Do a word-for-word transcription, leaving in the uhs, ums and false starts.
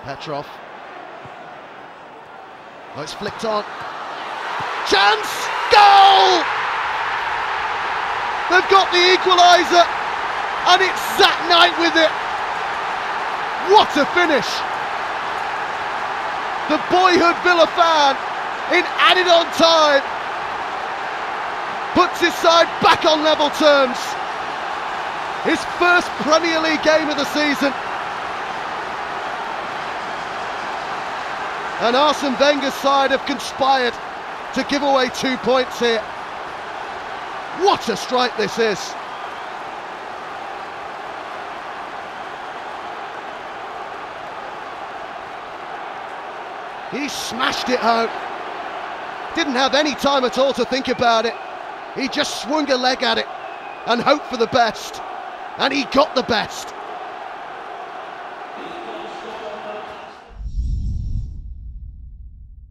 Petrov. Oh, it's flicked on. Chance! Goal! They've got the equaliser, and it's Zat Knight with it. What a finish! The boyhood Villa fan, in added on time, puts his side back on level terms. His first Premier League game of the season. And Arsene Wenger's side have conspired to give away two points here. What a strike this is! He smashed it home. Didn't have any time at all to think about it. He just swung a leg at it and hoped for the best. And he got the best.